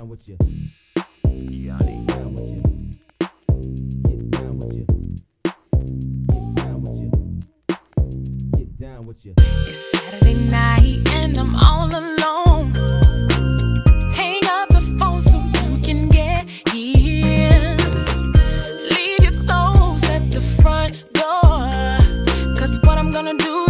down with you. Yanni. Get down with you. Get down with you. Get down with you. Get down with you. It's Saturday night and I'm all alone. Hang up the phone so you can get here. Leave your clothes at the front door, 'cause what I'm gonna do